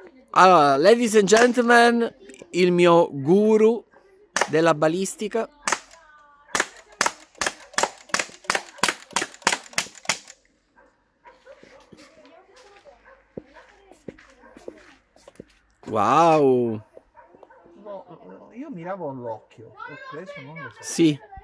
Allora, ladies and gentlemen, il mio guru della balistica. Wow. No, io miravo all'occhio, ho preso, non lo so. Sì.